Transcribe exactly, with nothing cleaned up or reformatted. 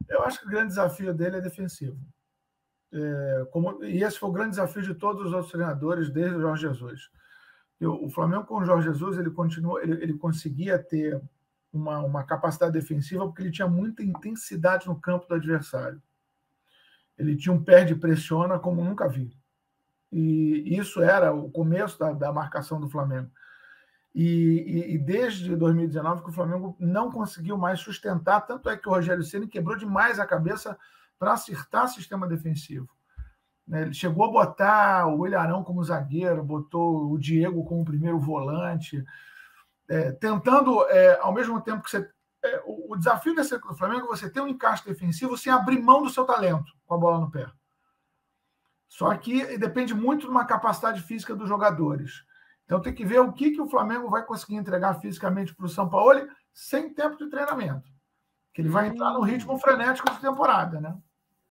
Eu acho que o grande desafio dele é defensivo. É, como, e esse foi o grande desafio de todos os outros treinadores desde o Jorge Jesus. Eu, o Flamengo com o Jorge Jesus ele continuou, ele, ele conseguia ter uma, uma capacidade defensiva porque ele tinha muita intensidade no campo do adversário. Ele tinha um pé de pressiona como nunca vi. E isso era o começo da, da marcação do Flamengo. E, e, e desde dois mil e dezenove que o Flamengo não conseguiu mais sustentar, tanto é que o Rogério Ceni quebrou demais a cabeça para acertar o sistema defensivo. Ele chegou a botar o Ilharão como zagueiro, botou o Diego como primeiro volante, é, tentando, é, ao mesmo tempo que você... É, o, o desafio desse do Flamengo é você ter um encaixe defensivo sem abrir mão do seu talento com a bola no pé. Só que depende muito de uma capacidade física dos jogadores. Então tem que ver o que, que o Flamengo vai conseguir entregar fisicamente para o Sampaoli sem tempo de treinamento. Que ele vai entrar no ritmo frenético de temporada, né?